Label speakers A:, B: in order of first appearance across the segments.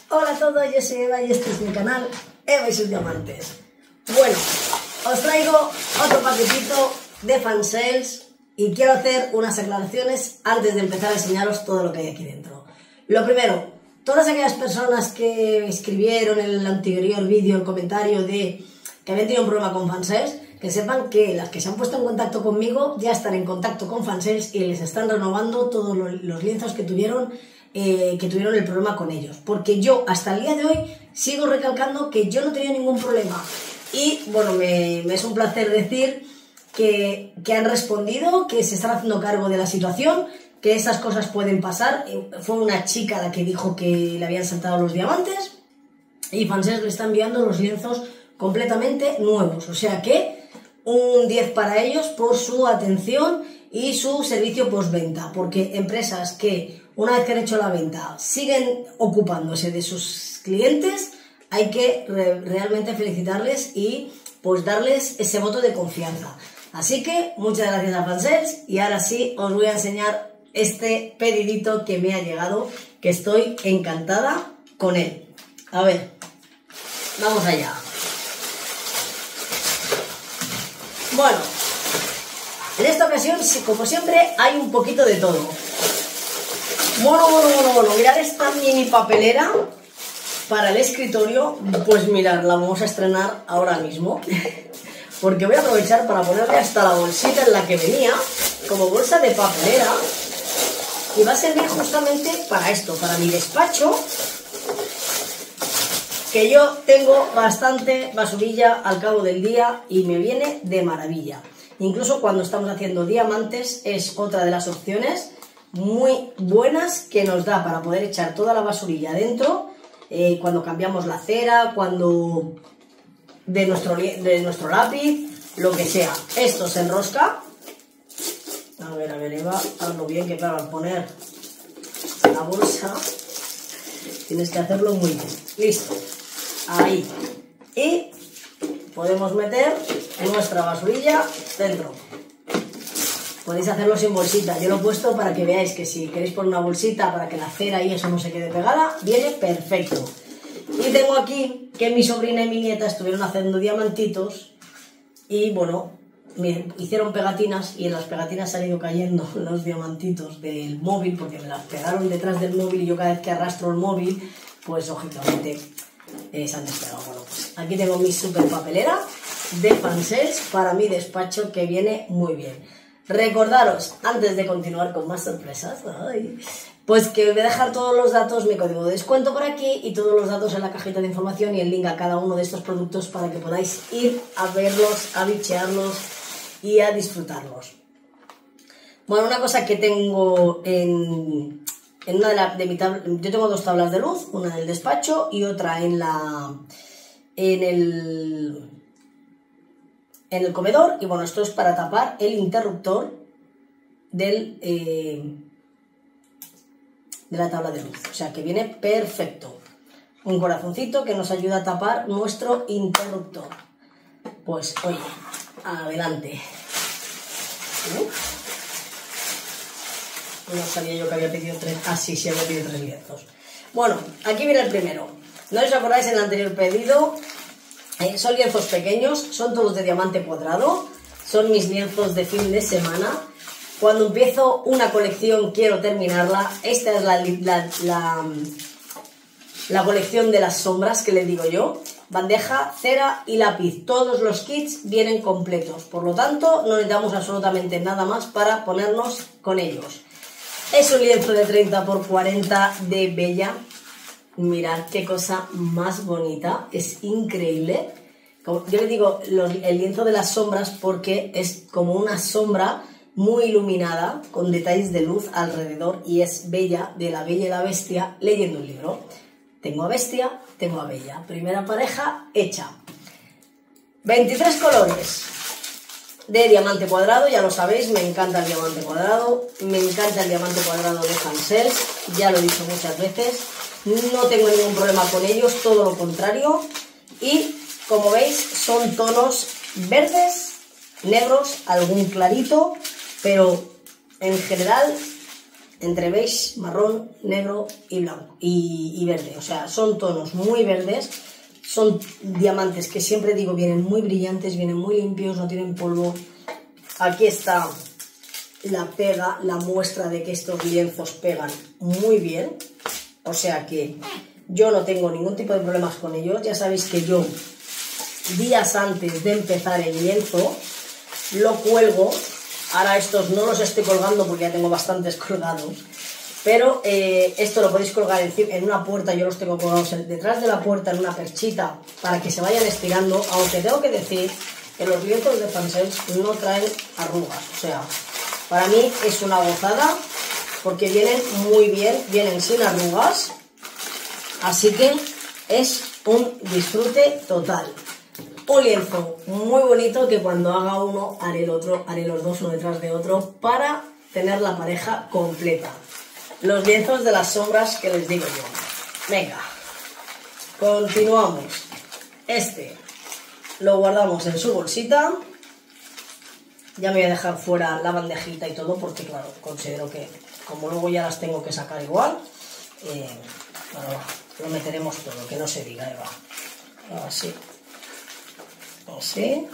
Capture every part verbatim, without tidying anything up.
A: Hola a todos, yo soy Eva y este es mi canal Eva y sus diamantes. Bueno, os traigo otro paquetito de fansales y quiero hacer unas aclaraciones antes de empezar a enseñaros todo lo que hay aquí dentro. Lo primero, todas aquellas personas que escribieron en el anterior vídeo el comentario de que habían tenido un problema con fansales, que sepan que las que se han puesto en contacto conmigo ya están en contacto con fansales y les están renovando todos los lienzos que tuvieron Eh, que tuvieron el problema con ellos, porque yo hasta el día de hoy sigo recalcando que yo no tenía ningún problema y bueno, me, me es un placer decir que, que han respondido, que se están haciendo cargo de la situación, que esas cosas pueden pasar. Fue una chica la que dijo que le habían saltado los diamantes y fansales le está enviando los lienzos completamente nuevos, o sea que un diez para ellos por su atención y su servicio postventa, porque empresas que una vez que han hecho la venta siguen ocupándose de sus clientes, hay que re realmente felicitarles y pues darles ese voto de confianza. Así que muchas gracias a fansales y ahora sí os voy a enseñar este pedidito que me ha llegado, que estoy encantada con él. A ver, vamos allá. Bueno, en esta ocasión, como siempre, hay un poquito de todo. Bueno, bueno, bueno, bueno, mirad esta mini papelera para el escritorio. Pues mirad, la vamos a estrenar ahora mismo, porque voy a aprovechar para ponerle hasta la bolsita en la que venía, como bolsa de papelera, y va a servir justamente para esto, para mi despacho, que yo tengo bastante basurilla al cabo del día y me viene de maravilla. Incluso cuando estamos haciendo diamantes es otra de las opciones muy buenas que nos da para poder echar toda la basurilla dentro, eh, cuando cambiamos la cera, cuando de nuestro, de nuestro lápiz, lo que sea. Esto se enrosca. A ver, a ver, Eva, hazlo bien, que claro, al poner la bolsa tienes que hacerlo muy bien. Listo. Ahí. Y podemos meter nuestra basurilla dentro. Podéis hacerlo sin bolsita, yo lo he puesto para que veáis que si queréis poner una bolsita para que la cera y eso no se quede pegada, viene perfecto. Y tengo aquí que mi sobrina y mi nieta estuvieron haciendo diamantitos y bueno, miren, hicieron pegatinas y en las pegatinas han ido cayendo los diamantitos del móvil porque me las pegaron detrás del móvil y yo cada vez que arrastro el móvil, pues lógicamente eh, se han despegado. Bueno, pues aquí tengo mi super papelera de fansales para mi despacho que viene muy bien. Recordaros, antes de continuar con más sorpresas, ay, pues que voy a dejar todos los datos, mi código de descuento por aquí y todos los datos en la cajita de información y el link a cada uno de estos productos para que podáis ir a verlos, a bichearlos y a disfrutarlos. Bueno, una cosa que tengo en, en una de, la, de mi tabla, yo tengo dos tablas de luz, una en el despacho y otra en la en el en el comedor, y bueno, esto es para tapar el interruptor del, eh, de la tabla de luz, o sea que viene perfecto. Un corazoncito que nos ayuda a tapar nuestro interruptor. Pues oye, adelante. Uf. No sabía yo que había pedido tres, ah sí, sí había pedido tres lienzos. Bueno, aquí viene el primero. ¿No os acordáis en el anterior pedido? Eh, son lienzos pequeños, son todos de diamante cuadrado, son mis lienzos de fin de semana. Cuando empiezo una colección quiero terminarla. Esta es la, la, la, la colección de las sombras que les digo yo. Bandeja, cera y lápiz. Todos los kits vienen completos, por lo tanto no necesitamos absolutamente nada más para ponernos con ellos. Es un lienzo de treinta por cuarenta de Bella. Mirad qué cosa más bonita, es increíble. Como yo le digo los, el lienzo de las sombras porque es como una sombra muy iluminada con detalles de luz alrededor y es Bella, de La Bella y la Bestia, leyendo un libro. Tengo a Bestia, tengo a Bella. Primera pareja hecha. veintitrés colores de diamante cuadrado, ya lo sabéis, me encanta el diamante cuadrado, me encanta el diamante cuadrado de fansales, ya lo he dicho muchas veces. No tengo ningún problema con ellos, todo lo contrario. Y como veis son tonos verdes, negros, algún clarito, pero en general entre beige, marrón, negro y blanco y, y verde. O sea, son tonos muy verdes, son diamantes que siempre digo vienen muy brillantes, vienen muy limpios, no tienen polvo. Aquí está la pega, la muestra de que estos lienzos pegan muy bien. O sea que yo no tengo ningún tipo de problemas con ellos. Ya sabéis que yo, días antes de empezar el lienzo, lo cuelgo. Ahora estos no los estoy colgando porque ya tengo bastantes colgados, pero eh, esto lo podéis colgar en, en una puerta. Yo los tengo colgados detrás de la puerta en una perchita para que se vayan estirando, aunque tengo que decir que los lienzos de Fansels no traen arrugas. O sea, para mí es una gozada porque vienen muy bien, vienen sin arrugas, así que es un disfrute total. Un lienzo muy bonito que cuando haga uno haré el otro, haré los dos uno detrás de otro para tener la pareja completa. Los lienzos de las sombras que les digo yo. Venga, continuamos. Este lo guardamos en su bolsita. Ya me voy a dejar fuera la bandejita y todo porque claro, considero que como luego ya las tengo que sacar igual, eh, bueno, va, lo meteremos todo, que no se diga, Eva. Así. Así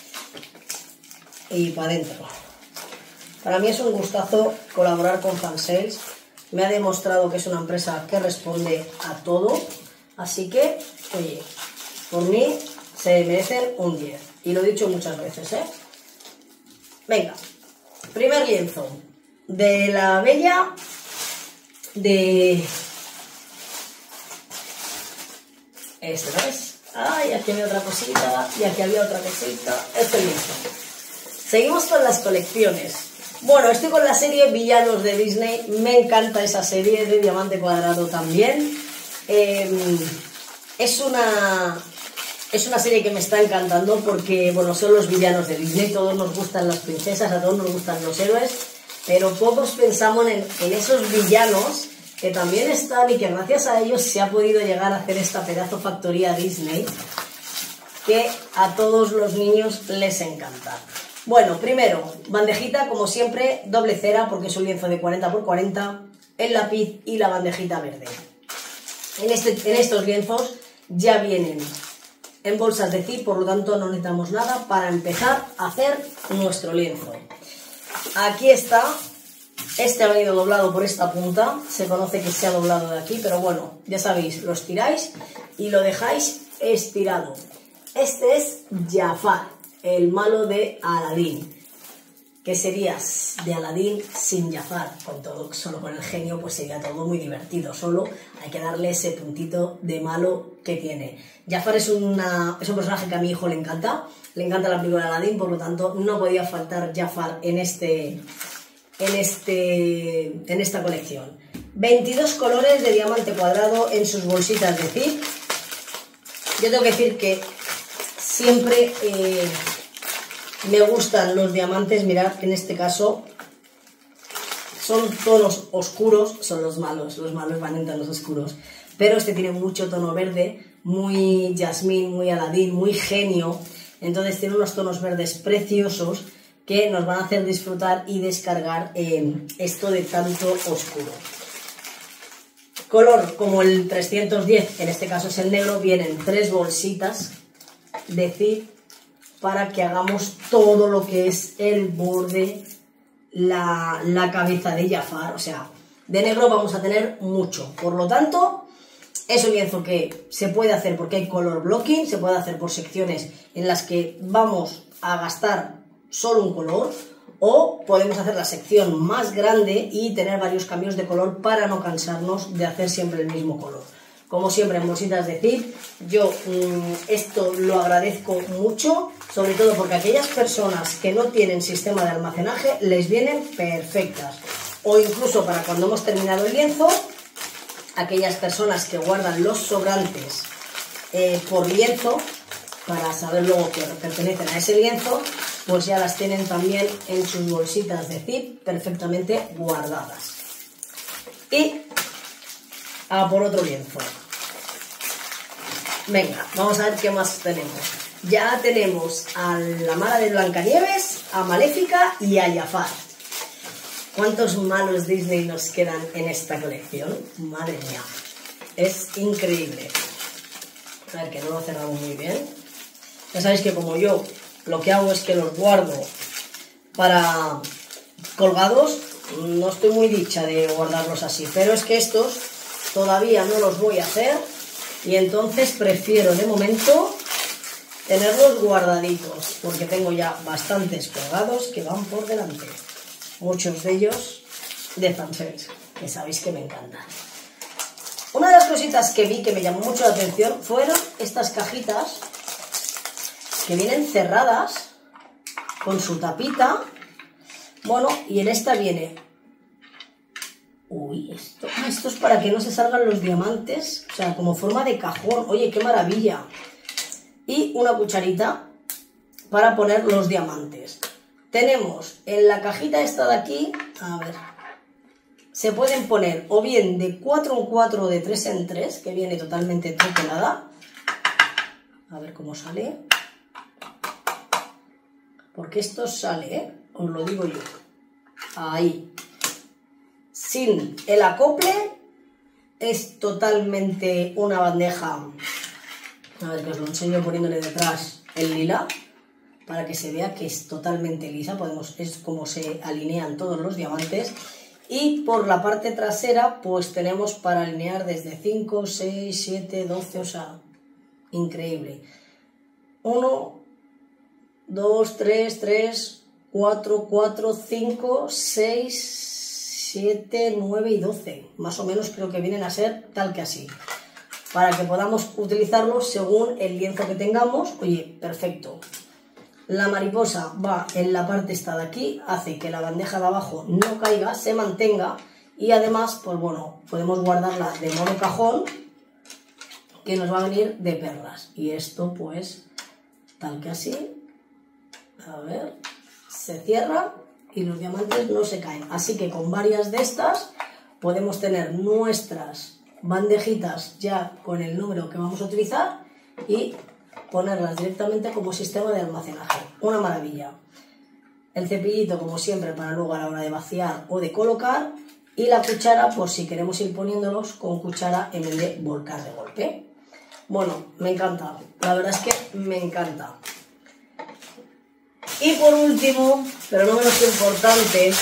A: y para adentro. Para mí es un gustazo colaborar con Fansels. Me ha demostrado que es una empresa que responde a todo, así que, oye, por mí se merecen un diez y lo he dicho muchas veces, ¿eh? Venga, primer lienzo de la bella de este, ¿no es? Ay, aquí había otra cosita, y aquí había otra cosita. Este lienzo. Seguimos con las colecciones. Bueno, estoy con la serie Villanos de Disney. Me encanta esa serie de Diamante Cuadrado también. Eh, es una es una serie que me está encantando porque, bueno, son los villanos de Disney. Todos nos gustan las princesas, a todos nos gustan los héroes, pero pocos pensamos en, en esos villanos que también están y que gracias a ellos se ha podido llegar a hacer esta pedazo factoría Disney que a todos los niños les encanta. Bueno, primero, bandejita como siempre, doble cera porque es un lienzo de cuarenta por cuarenta, el lápiz y la bandejita verde. En, este, en estos lienzos ya vienen en bolsas de zip, por lo tanto no necesitamos nada para empezar a hacer nuestro lienzo. Aquí está. Este ha venido doblado por esta punta, se conoce que se ha doblado de aquí, pero bueno, ya sabéis, lo estiráis y lo dejáis estirado. Este es Jafar, el malo de Aladín, que sería de Aladín sin Jafar, con todo, solo con el genio pues sería todo muy divertido, solo hay que darle ese puntito de malo que tiene. Jafar es, una, es un personaje que a mi hijo le encanta, le encanta la película de Aladín, por lo tanto no podía faltar Jafar en este... En, este, en esta colección. veintidós colores de diamante cuadrado en sus bolsitas de zip. Yo tengo que decir que siempre eh, me gustan los diamantes. Mirad, en este caso son tonos oscuros, son los malos, los malos van en tonos oscuros, pero este tiene mucho tono verde, muy jazmín, muy Aladín, muy genio. Entonces tiene unos tonos verdes preciosos que nos van a hacer disfrutar y descargar eh, esto de tanto oscuro. Color como el trescientos diez, en este caso es el negro, vienen tres bolsitas de zip para que hagamos todo lo que es el borde, la, la cabeza de Jafar. O sea, de negro vamos a tener mucho, por lo tanto es un lienzo que se puede hacer porque hay color blocking, se puede hacer por secciones en las que vamos a gastar solo un color, o podemos hacer la sección más grande y tener varios cambios de color para no cansarnos de hacer siempre el mismo color. Como siempre en bolsitas de zip, yo mmm, esto lo agradezco mucho, sobre todo porque aquellas personas que no tienen sistema de almacenaje les vienen perfectas, o incluso para cuando hemos terminado el lienzo, aquellas personas que guardan los sobrantes eh, por lienzo, para saber luego que pertenecen a ese lienzo, pues ya las tienen también en sus bolsitas de zip perfectamente guardadas. Y a por otro lienzo. Venga, vamos a ver qué más tenemos. Ya tenemos a la mala de Blancanieves, a Maléfica y a Jafar. ¿Cuántos malos Disney nos quedan en esta colección? Madre mía, es increíble. A ver, que no lo cerramos muy bien. Ya sabéis que como yo lo que hago es que los guardo para colgados, no estoy muy dicha de guardarlos así, pero es que estos todavía no los voy a hacer y entonces prefiero de momento tenerlos guardaditos, porque tengo ya bastantes colgados que van por delante. Muchos de ellos de Fansels, que sabéis que me encantan. Una de las cositas que vi que me llamó mucho la atención fueron estas cajitas que vienen cerradas con su tapita. Bueno, y en esta viene... Uy, esto, ah, esto es para que no se salgan los diamantes, o sea, como forma de cajón. Oye, qué maravilla. Y una cucharita para poner los diamantes. Tenemos en la cajita esta de aquí, a ver, se pueden poner o bien de cuatro en cuatro o de tres en tres, que viene totalmente troquelada. A ver cómo sale. Porque esto sale, ¿eh? Os lo digo yo. Ahí. Sin el acople, es totalmente una bandeja. A ver, que os lo enseño poniéndole detrás el lila, para que se vea que es totalmente lisa. Podemos, es como se alinean todos los diamantes. Y por la parte trasera, pues tenemos para alinear desde cinco, seis, siete, doce, o sea, increíble. uno, dos, tres, tres, cuatro, cuatro, cinco, seis, siete, nueve y doce. Más o menos creo que vienen a ser tal que así. Para que podamos utilizarlos según el lienzo que tengamos. Oye, perfecto. La mariposa va en la parte esta de aquí, hace que la bandeja de abajo no caiga, se mantenga y además, pues bueno, podemos guardarla de mono cajón, que nos va a venir de perlas. Y esto pues, tal que así, a ver, se cierra y los diamantes no se caen. Así que con varias de estas podemos tener nuestras bandejitas ya con el número que vamos a utilizar y ponerlas directamente como sistema de almacenaje. Una maravilla. El cepillito, como siempre, para luego a la hora de vaciar o de colocar, y la cuchara por si queremos ir poniéndolos con cuchara en vez de volcar de golpe. Bueno, me encanta. La verdad es que me encanta. Y por último, pero no menos importante,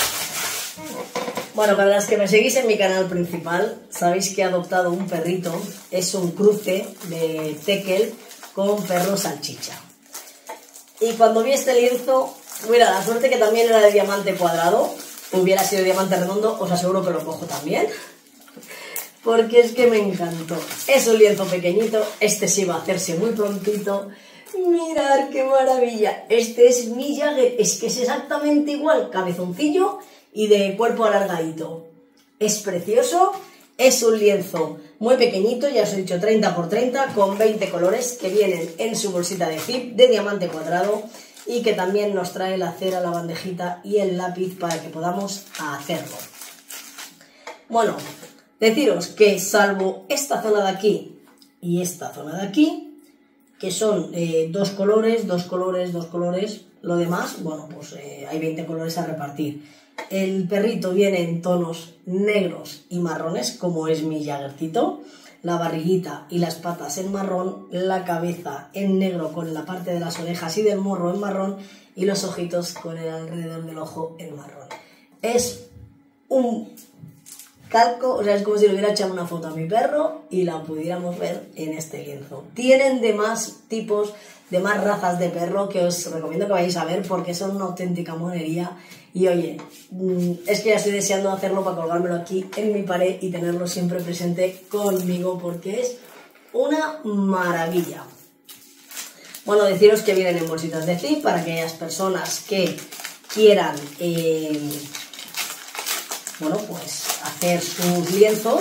A: bueno, para las que me seguís en mi canal principal, sabéis que he adoptado un perrito. Es un cruce de Tekel con perro salchicha. Y cuando vi este lienzo, mira, la suerte que también era de diamante cuadrado. Hubiera sido diamante redondo, os aseguro que lo cojo también, porque es que me encantó. Es un lienzo pequeñito, este sí va a hacerse muy prontito. Mirad qué maravilla. Este es mi Jagger, es que es exactamente igual, cabezoncillo y de cuerpo alargadito. Es precioso. Es un lienzo muy pequeñito, ya os he dicho treinta por treinta, con veinte colores que vienen en su bolsita de zip de diamante cuadrado y que también nos trae la cera, la bandejita y el lápiz para que podamos hacerlo. Bueno, deciros que salvo esta zona de aquí y esta zona de aquí, que son eh, dos colores, dos colores, dos colores, lo demás, bueno, pues eh, hay veinte colores a repartir. El perrito viene en tonos negros y marrones, como es mi Jaggercito. La barriguita y las patas en marrón, la cabeza en negro con la parte de las orejas y del morro en marrón y los ojitos con el alrededor del ojo en marrón. Es un calco, o sea, es como si le hubiera echado una foto a mi perro y la pudiéramos ver en este lienzo. Tienen de más tipos, de más razas de perro que os recomiendo que vayáis a ver porque son una auténtica monería. Y oye, es que ya estoy deseando hacerlo para colgármelo aquí en mi pared y tenerlo siempre presente conmigo porque es una maravilla. Bueno, deciros que vienen en bolsitas de zip para aquellas personas que quieran eh, bueno, pues hacer sus lienzos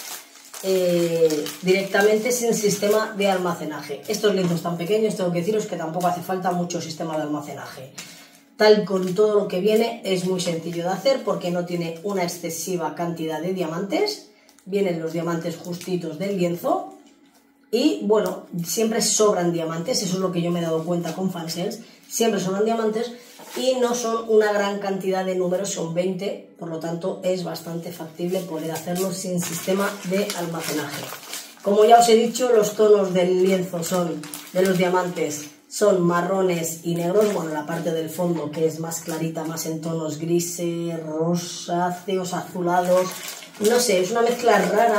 A: eh, directamente sin sistema de almacenaje. Estos lienzos tan pequeños, tengo que deciros que tampoco hace falta mucho sistema de almacenaje. Tal con todo lo que viene, es muy sencillo de hacer porque no tiene una excesiva cantidad de diamantes. Vienen los diamantes justitos del lienzo y, bueno, siempre sobran diamantes. Eso es lo que yo me he dado cuenta con Fansels. Siempre sobran diamantes y no son una gran cantidad de números, son veinte, por lo tanto es bastante factible poder hacerlo sin sistema de almacenaje. Como ya os he dicho, los tonos del lienzo son, de los diamantes, son marrones y negros, bueno, la parte del fondo que es más clarita, más en tonos grises, rosáceos, azulados, no sé, es una mezcla rara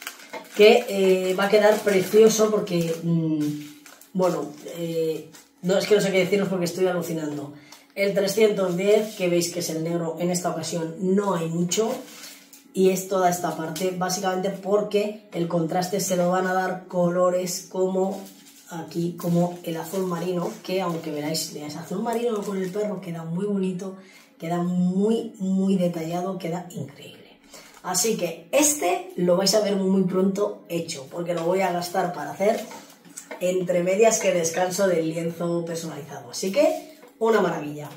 A: que eh, va a quedar precioso porque, mmm, bueno, eh, no es que no sé qué deciros porque estoy alucinando. El trescientos diez, que veis que es el negro, en esta ocasión no hay mucho, y es toda esta parte, básicamente porque el contraste se lo van a dar colores como aquí, como el azul marino, que aunque veráis, veáis azul marino con el perro, queda muy bonito, queda muy, muy detallado, queda increíble. Así que este lo vais a ver muy pronto hecho, porque lo voy a gastar para hacer entre medias que descanso del lienzo personalizado. Así que una maravilla.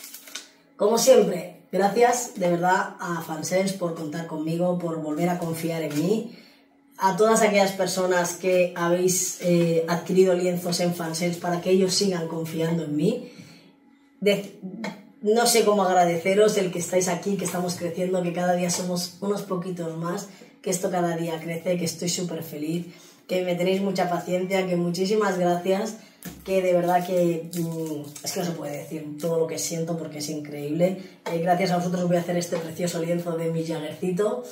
A: Como siempre, gracias de verdad a Fansels por contar conmigo, por volver a confiar en mí. A todas aquellas personas que habéis eh, adquirido lienzos en Fansels para que ellos sigan confiando en mí. De, no sé cómo agradeceros el que estáis aquí, que estamos creciendo, que cada día somos unos poquitos más, que esto cada día crece, que estoy súper feliz, que me tenéis mucha paciencia, que muchísimas gracias, que de verdad que mmm, es que no se puede decir todo lo que siento porque es increíble. Eh, gracias a vosotros os voy a hacer este precioso lienzo de mi Jaggercito,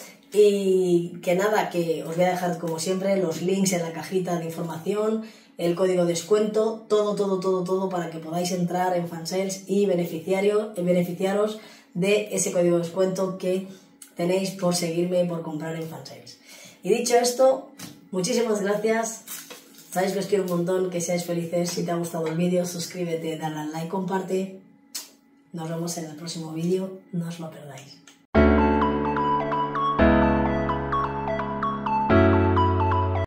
A: y que nada, que os voy a dejar como siempre los links en la cajita de información, el código de descuento, todo, todo, todo, todo para que podáis entrar en Fansels y beneficiario, beneficiaros de ese código de descuento que tenéis por seguirme y por comprar en Fansels. Y dicho esto, muchísimas gracias. Sabéis que os quiero un montón, que seáis felices. Si te ha gustado el vídeo, suscríbete, dale al like, comparte. Nos vemos en el próximo vídeo, no os lo perdáis.